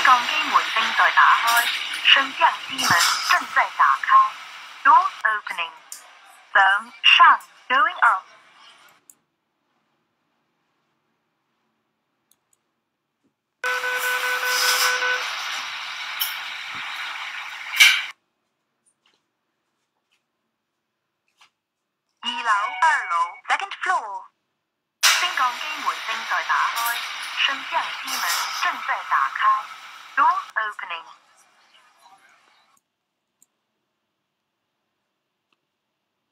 降机门正在打开，升降机门正在打开。Doors opening. Phone shunt going up. 2楼、2楼 ，second floor。升降机门正在打开，升降机门